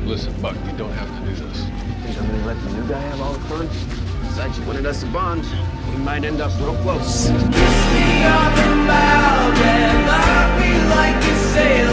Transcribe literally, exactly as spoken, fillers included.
Listen, Buck, you don't have to do this. Think I'm gonna let the new guy have all the fun? Besides, you wanted us to bond. We might end up real close. Kiss me on the mouth and love me like you say.